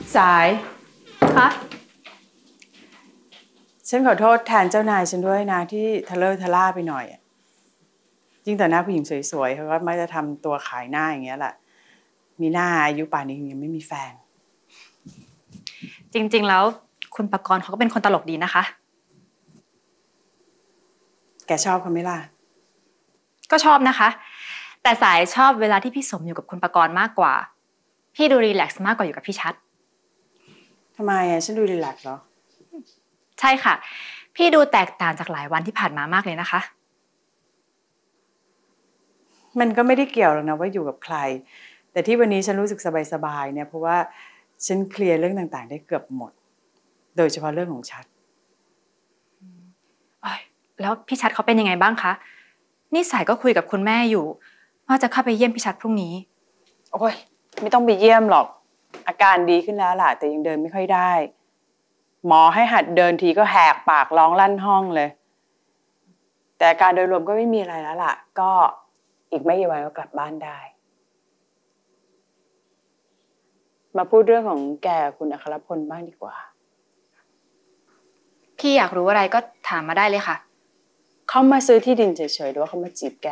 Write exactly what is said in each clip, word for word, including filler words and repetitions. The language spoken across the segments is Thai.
สายคะฉันขอโทษแทนเจ้านายฉันด้วยนะที่ทะเลาะทะล่าไปหน่อยยิ่งแต่หน้าผู้หญิงสวยๆเขาก็ไม่จะทำตัวขายหน้าอย่างเงี้ยแหละมีหน้าอายุป่านนี้ยังไม่มีแฟนจริงๆแล้วคุณปกรณ์เขาก็เป็นคนตลกดีนะคะแกชอบเขาไหมล่ะก็ชอบนะคะแต่สายชอบเวลาที่พี่สมอยู่กับคุณปกรณ์มากกว่าพี่ดูรีแลกซ์มากกว่าอยู่กับพี่ชัดทำไมอ่ะฉันดูรีแลกซ์เหรอใช่ค่ะพี่ดูแตกต่างจากหลายวันที่ผ่านมามากเลยนะคะมันก็ไม่ได้เกี่ยวหรอกนะว่าอยู่กับใครแต่ที่วันนี้ฉันรู้สึกสบายๆเนี่ยเพราะว่าฉันเคลียร์เรื่องต่างๆได้เกือบหมดโดยเฉพาะเรื่องของชัดแล้วพี่ชัดเขาเป็นยังไงบ้างคะนี่สายก็คุยกับคุณแม่อยู่ว่าจะเข้าไปเยี่ยมพี่ชัดพรุ่งนี้โอ้ยไม่ต้องไปเยี่ยมหรอกอาการดีขึ้นแล้วล่ะแต่ยังเดินไม่ค่อยได้หมอให้หัดเดินทีก็แหกปากร้องลั่นห้องเลยแต่อาการโดยรวมก็ไม่มีอะไรแล้วล่ะก็อีกไม่กี่วันก็กลับบ้านได้มาพูดเรื่องของแกคุณอัครพลบ้างดีกว่าพี่อยากรู้อะไรก็ถามมาได้เลยค่ะเขามาซื้อที่ดินเฉยๆหรือว่าเขามาจีบแก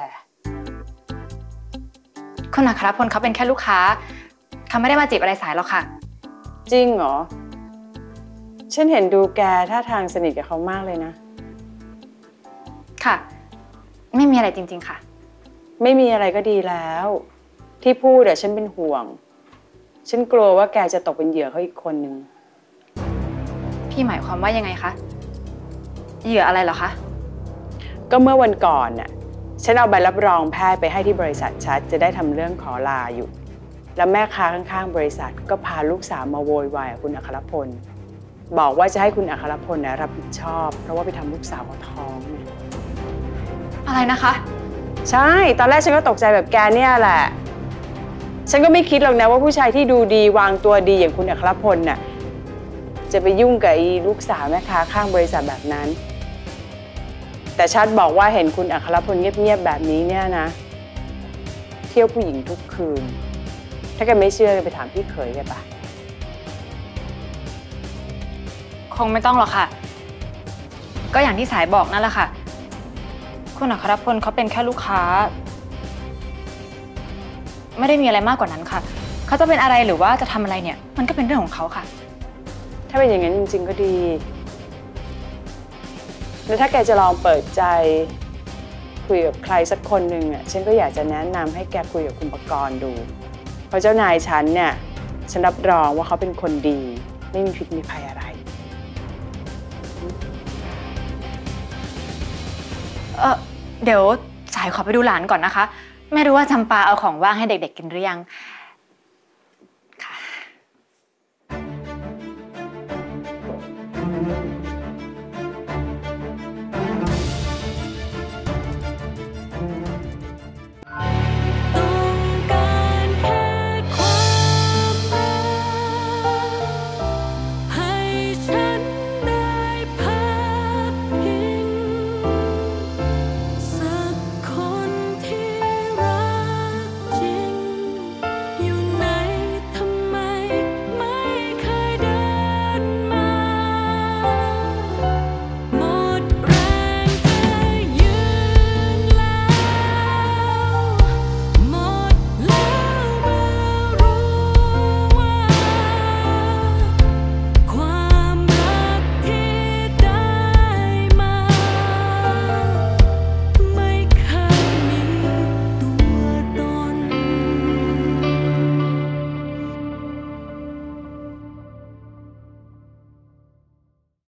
คุณอัครพลเขาเป็นแค่ลูกค้าเขาไม่ได้มาจีบอะไรสายหรอกค่ะจริงเหรอฉันเห็นดูแกท่าทางสนิทกับเขามากเลยนะค่ะไม่มีอะไรจริงๆค่ะไม่มีอะไรก็ดีแล้วที่พูดอะฉันเป็นห่วงฉันกลัวว่าแกจะตกเป็นเหยื่อเขาอีกคนนึงพี่หมายความว่ายังไงคะเหยื่ออะไรเหรอคะก็เมื่อวันก่อนน่ะฉันเอาใบรับรองแพทย์ไปให้ที่บริษัทชัดจะได้ทำเรื่องขอลาอยู่แล้วแม่ค้าข้างๆบริษัทก็พาลูกสาวมาโวยวายกับคุณอัครพลบอกว่าจะให้คุณอัครพลนะรับผิดชอบเพราะว่าไปทำลูกสาวเขาท้องอะไรนะคะใช่ตอนแรกฉันก็ตกใจแบบแกเนี่ยแหละฉันก็ไม่คิดหรอกนะว่าผู้ชายที่ดูดีวางตัวดีอย่างคุณอัครพลน่ะจะไปยุ่งกับลูกสาวแม่ค้าข้างบริษัทแบบนั้นแต่ชัดบอกว่าเห็นคุณอัครพลเงียบๆแบบนี้เนี่ยนะเที่ยวผู้หญิงทุกคืนถ้าแกไม่เชื่อไปถามพี่เขยแกปะคงไม่ต้องหรอกค่ะก็อย่างที่สายบอกนั่นแหละค่ะคุณอัครพลเขาเป็นแค่ลูกค้าไม่ได้มีอะไรมากกว่านั้นค่ะเขาจะเป็นอะไรหรือว่าจะทำอะไรเนี่ยมันก็เป็นเรื่องของเขาค่ะถ้าเป็นอย่างนั้นจริงๆก็ดีแล้วถ้าแกจะลองเปิดใจคุยกับใครสักคนหนึ่งอ่ะฉันก็อยากจะแนะนำให้แกคุยกับคุณปกรณ์ดูเพราะเจ้านายฉันเนี่ยฉันรับรองว่าเขาเป็นคนดีไม่มีพิษมีภัยอะไรเออเดี๋ยวสายขอไปดูหลานก่อนนะคะไม่รู้ว่าจำปาเอาของว่างให้เด็กๆกินหรือยัง